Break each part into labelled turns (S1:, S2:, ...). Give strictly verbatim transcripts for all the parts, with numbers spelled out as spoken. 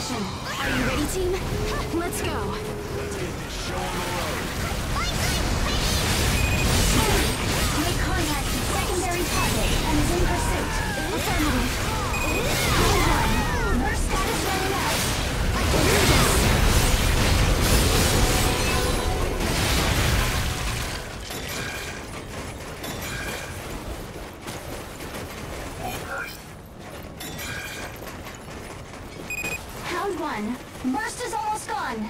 S1: activation. Are you ready, team? Let's go.
S2: Let's get this show on the road.
S1: Make contact with secondary target and is in pursuit. Affirmative. Hold on. Burst status running out. I can do this. Round one. Burst is almost gone.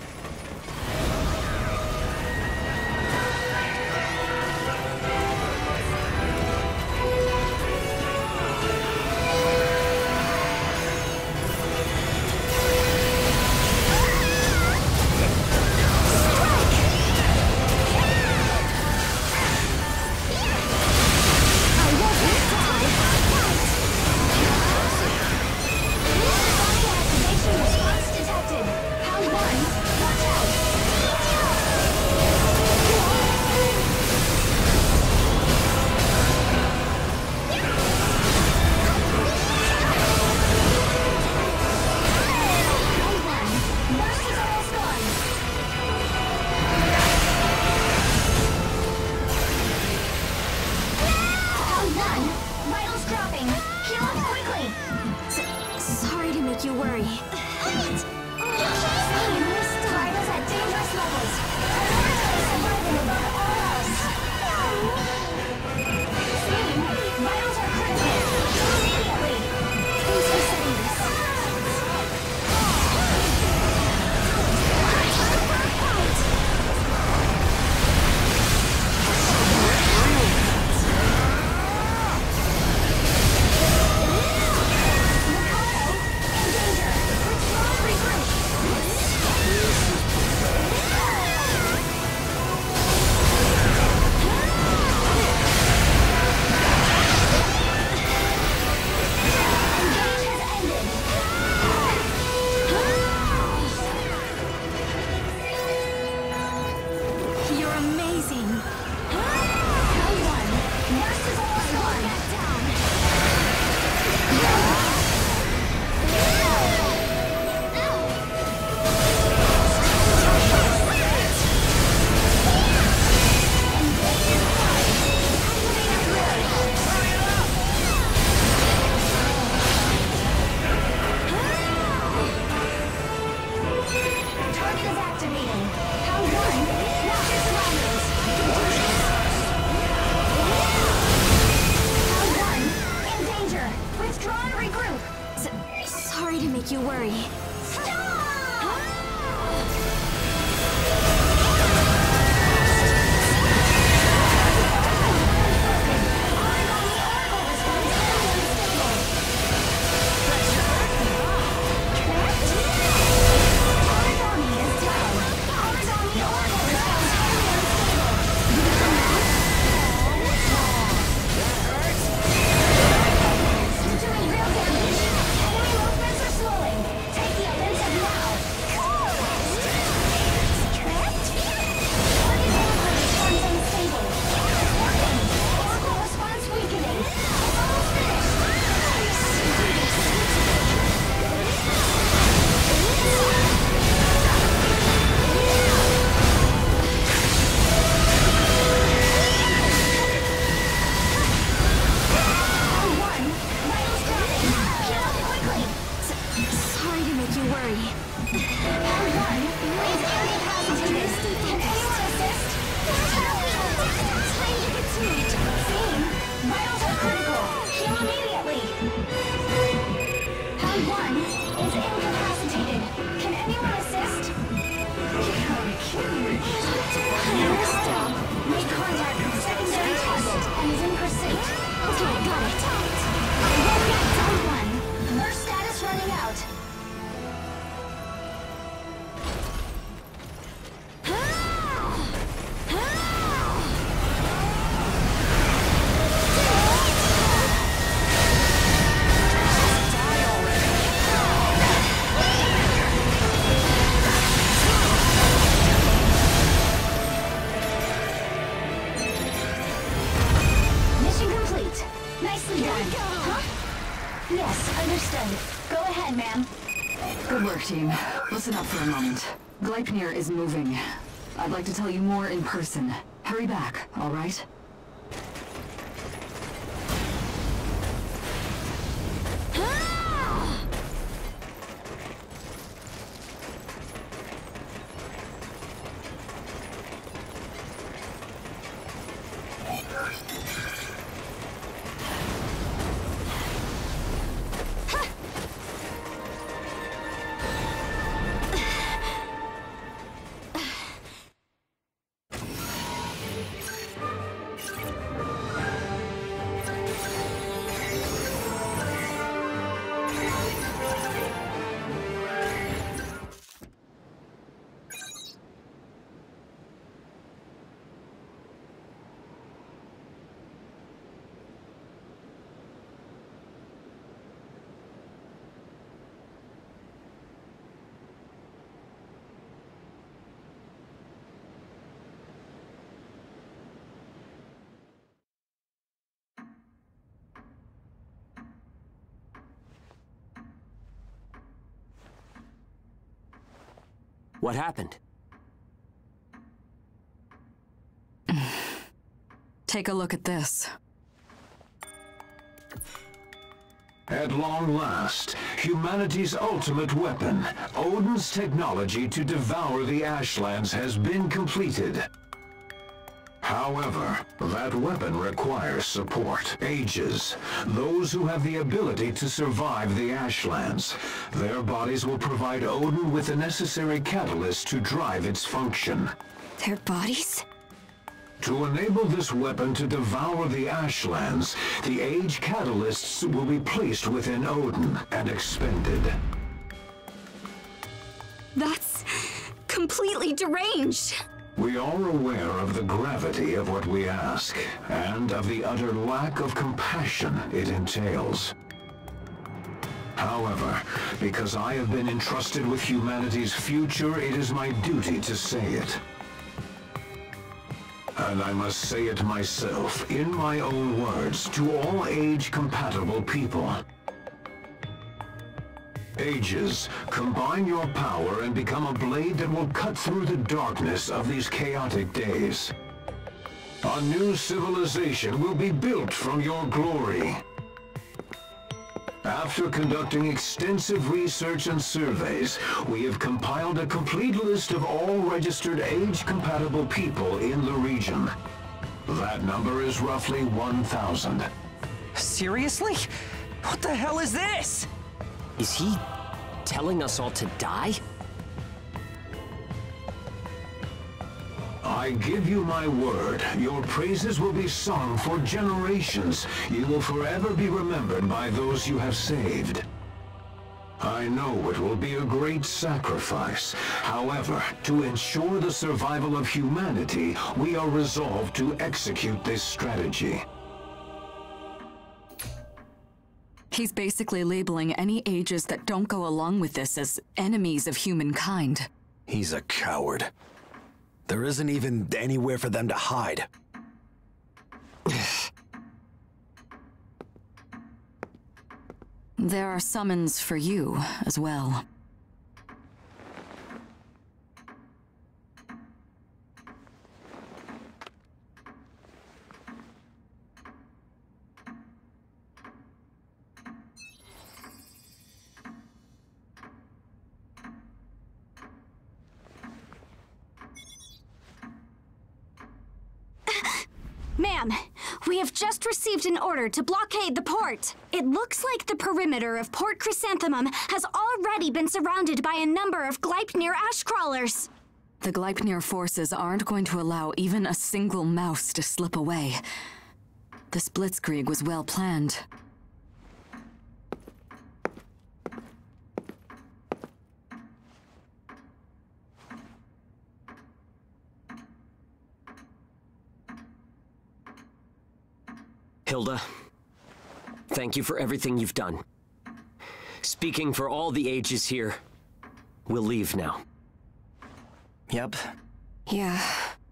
S1: You worry. Wait! Vitals at dangerous levels. Surviving above all else. Team, vitals are critical. Immediately. Thanks for setting this. You worry.
S3: Take the team, listen up for a moment. Gleipnir is moving. I'd like to tell you more in person. Hurry back, all right?
S4: What happened?
S3: Take a look at this.
S5: At long last, humanity's ultimate weapon, Odin's technology to devour the Ashlands, has been completed. However, that weapon requires support. Ages. Those who have the ability to survive the Ashlands. Their bodies will provide Odin with the necessary catalyst to drive its function.
S1: Their bodies?
S5: To enable this weapon to devour the Ashlands, the Age catalysts will be placed within Odin and expended.
S1: That's completely deranged.
S5: We are aware of the gravity of what we ask, and of the utter lack of compassion it entails. However, because I have been entrusted with humanity's future, it is my duty to say it. And I must say it myself, in my own words, to all Age-compatible people. Ages, combine your power and become a blade that will cut through the darkness of these chaotic days. A new civilization will be built from your glory. After conducting extensive research and surveys, we have compiled a complete list of all registered Age-compatible people in the region. That number is roughly one thousand.
S4: Seriously? What the hell is this? Is he telling us all to die?
S5: I give you my word, your praises will be sung for generations. You will forever be remembered by those you have saved. I know it will be a great sacrifice. However, to ensure the survival of humanity, we are resolved to execute this strategy.
S3: He's basically labeling any Ages that don't go along with this as enemies of humankind.
S6: He's a coward. There isn't even anywhere for them to hide.
S3: There are summons for you as well.
S1: Ma'am, we have just received an order to blockade the port. It looks like the perimeter of Port Chrysanthemum has already been surrounded by a number of Gleipnir ashcrawlers.
S3: The Gleipnir forces aren't going to allow even a single mouse to slip away. This blitzkrieg was well planned.
S4: Hilda, thank you for everything you've done. Speaking for all the Ages here, we'll leave now.
S6: Yep.
S3: Yeah.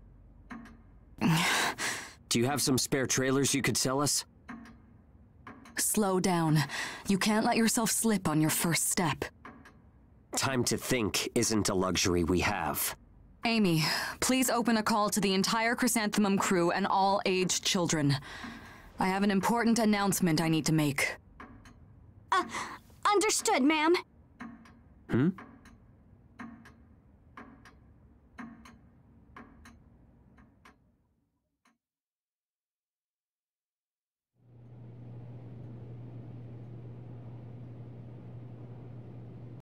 S4: Do you have some spare trailers you could sell us?
S3: Slow down. You can't let yourself slip on your first step.
S4: Time to think isn't a luxury we have.
S3: Amy, please open a call to the entire Chrysanthemum crew and all aged children. I have an important announcement I need to make.
S1: Uh, understood, ma'am.
S4: Hmm?